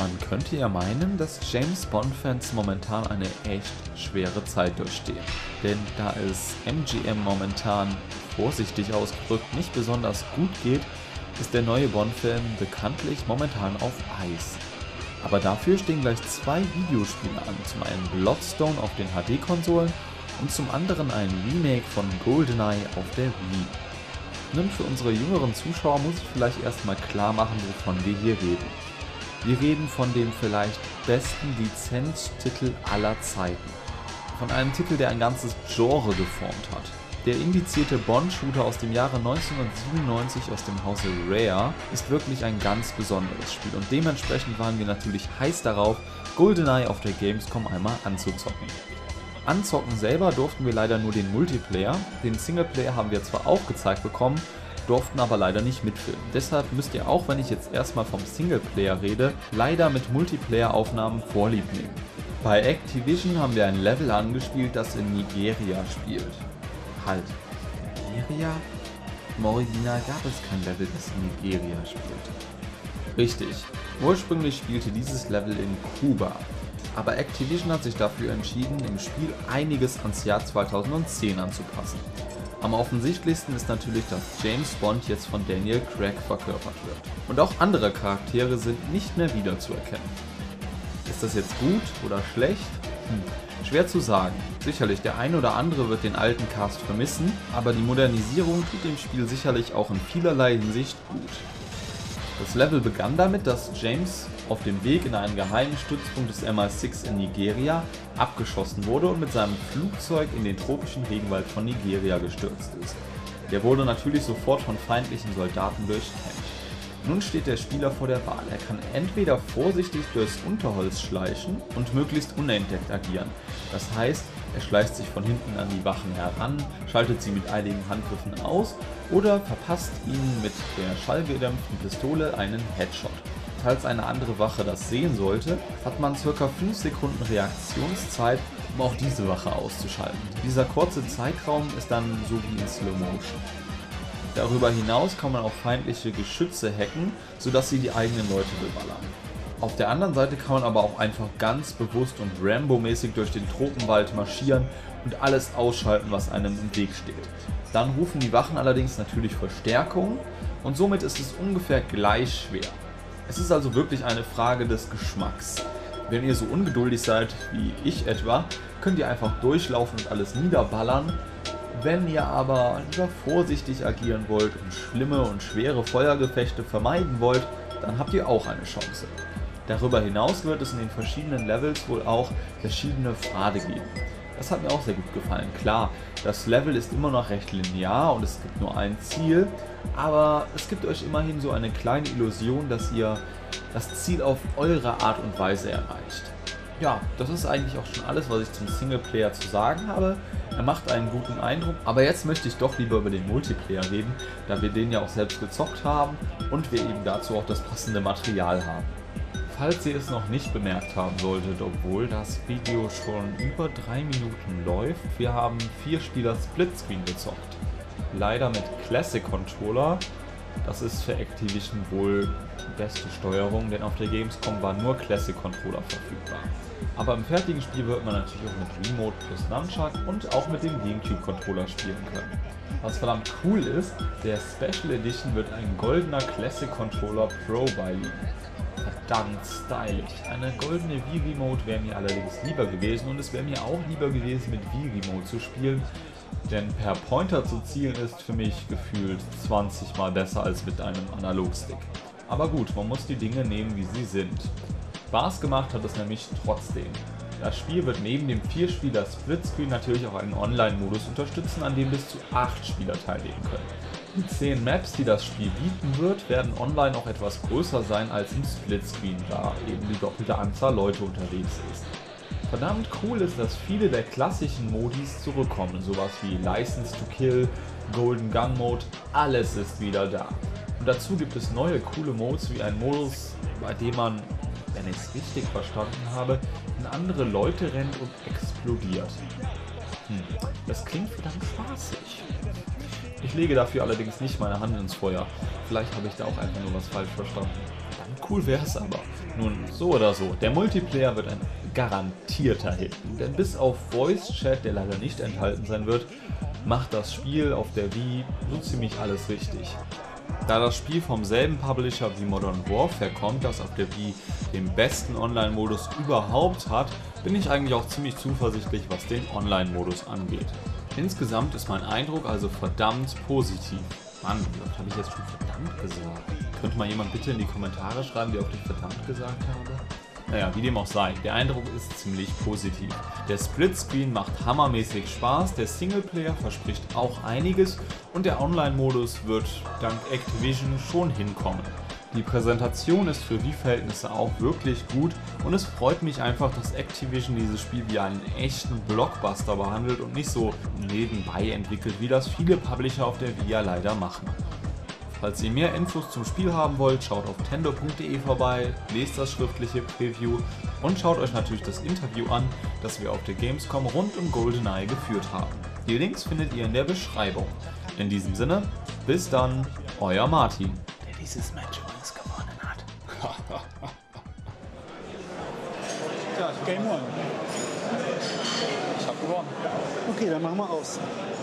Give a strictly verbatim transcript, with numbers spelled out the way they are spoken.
Man könnte ja meinen, dass James Bond-Fans momentan eine echt schwere Zeit durchstehen. Denn da es M G M momentan, vorsichtig ausgedrückt, nicht besonders gut geht, ist der neue Bond-Film bekanntlich momentan auf Eis. Aber dafür stehen gleich zwei Videospiele an, zum einen Bloodstone auf den H D-Konsolen und zum anderen ein Remake von GoldenEye auf der Wii. Nun, für unsere jüngeren Zuschauer muss ich vielleicht erstmal klar machen, wovon wir hier reden. Wir reden von dem vielleicht besten Lizenztitel aller Zeiten. Von einem Titel, der ein ganzes Genre geformt hat. Der indizierte Bond-Shooter aus dem Jahre neunzehnhundertsiebenundneunzig aus dem Hause Rare ist wirklich ein ganz besonderes Spiel und dementsprechend waren wir natürlich heiß darauf, GoldenEye auf der Gamescom einmal anzuzocken. Anzocken selber durften wir leider nur den Multiplayer, den Singleplayer haben wir zwar auch gezeigt bekommen, durften aber leider nicht mitfilmen. Deshalb müsst ihr, auch wenn ich jetzt erstmal vom Singleplayer rede, leider mit Multiplayer-Aufnahmen Vorlieb nehmen. Bei Activision haben wir ein Level angespielt, das in Nigeria spielt. Halt, Nigeria? Im Original gab es kein Level, das in Nigeria spielt. Richtig, ursprünglich spielte dieses Level in Kuba. Aber Activision hat sich dafür entschieden, im Spiel einiges ans Jahr zweitausendzehn anzupassen. Am offensichtlichsten ist natürlich, dass James Bond jetzt von Daniel Craig verkörpert wird. Und auch andere Charaktere sind nicht mehr wiederzuerkennen. Ist das jetzt gut oder schlecht? Hm. Schwer zu sagen. Sicherlich, der ein oder andere wird den alten Cast vermissen, aber die Modernisierung tut dem Spiel sicherlich auch in vielerlei Hinsicht gut. Das Level begann damit, dass James auf dem Weg in einen geheimen Stützpunkt des M I sechs in Nigeria abgeschossen wurde und mit seinem Flugzeug in den tropischen Regenwald von Nigeria gestürzt ist. Der wurde natürlich sofort von feindlichen Soldaten durchkämpft. Nun steht der Spieler vor der Wahl. Er kann entweder vorsichtig durchs Unterholz schleichen und möglichst unentdeckt agieren. Das heißt, er schleicht sich von hinten an die Wachen heran, schaltet sie mit einigen Handgriffen aus oder verpasst ihnen mit der schallgedämpften Pistole einen Headshot. Falls eine andere Wache das sehen sollte, hat man ca. fünf Sekunden Reaktionszeit, um auch diese Wache auszuschalten. Dieser kurze Zeitraum ist dann so wie in Slow Motion. Darüber hinaus kann man auf feindliche Geschütze hacken, sodass sie die eigenen Leute beballern. Auf der anderen Seite kann man aber auch einfach ganz bewusst und Rambo-mäßig durch den Tropenwald marschieren und alles ausschalten, was einem im Weg steht. Dann rufen die Wachen allerdings natürlich Verstärkung und somit ist es ungefähr gleich schwer. Es ist also wirklich eine Frage des Geschmacks. Wenn ihr so ungeduldig seid wie ich etwa, könnt ihr einfach durchlaufen und alles niederballern. Wenn ihr aber lieber vorsichtig agieren wollt und schlimme und schwere Feuergefechte vermeiden wollt, dann habt ihr auch eine Chance. Darüber hinaus wird es in den verschiedenen Levels wohl auch verschiedene Pfade geben. Das hat mir auch sehr gut gefallen. Klar, das Level ist immer noch recht linear und es gibt nur ein Ziel, aber es gibt euch immerhin so eine kleine Illusion, dass ihr das Ziel auf eure Art und Weise erreicht. Ja, das ist eigentlich auch schon alles, was ich zum Singleplayer zu sagen habe. Er macht einen guten Eindruck, aber jetzt möchte ich doch lieber über den Multiplayer reden, da wir den ja auch selbst gezockt haben und wir eben dazu auch das passende Material haben. Falls ihr es noch nicht bemerkt haben solltet, obwohl das Video schon über drei Minuten läuft, wir haben vier Spieler Splitscreen gezockt. Leider mit Classic Controller, das ist für Activision wohl die beste Steuerung, denn auf der Gamescom war nur Classic Controller verfügbar. Aber im fertigen Spiel wird man natürlich auch mit Remote plus Nunchuck und auch mit dem Gamecube Controller spielen können. Was verdammt cool ist, der Special Edition wird ein goldener Classic Controller Pro beiliegen. Verdammt stylisch. Eine goldene Wii Remote wäre mir allerdings lieber gewesen und es wäre mir auch lieber gewesen, mit Wii Remote zu spielen, denn per Pointer zu zielen ist für mich gefühlt zwanzig Mal besser als mit einem Analogstick. Aber gut, man muss die Dinge nehmen, wie sie sind. Spaß gemacht hat es nämlich trotzdem. Das Spiel wird neben dem vier Spieler Splitscreen natürlich auch einen Online-Modus unterstützen, an dem bis zu acht Spieler teilnehmen können. Die zehn Maps, die das Spiel bieten wird, werden online auch etwas größer sein als im Splitscreen, da eben die doppelte Anzahl Leute unterwegs ist. Verdammt cool ist, dass viele der klassischen Modis zurückkommen, sowas wie License to Kill, Golden Gun Mode, alles ist wieder da. Und dazu gibt es neue coole Modes wie ein Modus, bei dem man, wenn ich es richtig verstanden habe, in andere Leute rennt und explodiert. Hm, das klingt verdammt spaßig. Ich lege dafür allerdings nicht meine Hand ins Feuer. Vielleicht habe ich da auch einfach nur was falsch verstanden. Verdammt cool wäre es aber. Nun, so oder so, der Multiplayer wird ein garantierter Hit, denn bis auf Voice Chat, der leider nicht enthalten sein wird, macht das Spiel auf der Wii so ziemlich alles richtig. Da das Spiel vom selben Publisher wie Modern Warfare kommt, das auf der Wii den besten Online-Modus überhaupt hat, bin ich eigentlich auch ziemlich zuversichtlich, was den Online-Modus angeht. Insgesamt ist mein Eindruck also verdammt positiv. Mann, wie oft habe ich jetzt schon verdammt gesagt? Könnte mal jemand bitte in die Kommentare schreiben, wie oft ich verdammt gesagt habe? Naja, wie dem auch sei, der Eindruck ist ziemlich positiv. Der Splitscreen macht hammermäßig Spaß, der Singleplayer verspricht auch einiges und der Online-Modus wird dank Activision schon hinkommen. Die Präsentation ist für die Verhältnisse auch wirklich gut und es freut mich einfach, dass Activision dieses Spiel wie einen echten Blockbuster behandelt und nicht so nebenbei entwickelt, wie das viele Publisher auf der Wii ja leider machen. Falls ihr mehr Infos zum Spiel haben wollt, schaut auf tendo punkt de vorbei, lest das schriftliche Preview und schaut euch natürlich das Interview an, das wir auf der Gamescom rund um GoldenEye geführt haben. Die Links findet ihr in der Beschreibung. In diesem Sinne, bis dann, euer Martin, der dieses Match übrigens gewonnen hat. Ja, Game One. Ich hab gewonnen. Okay, dann machen wir aus.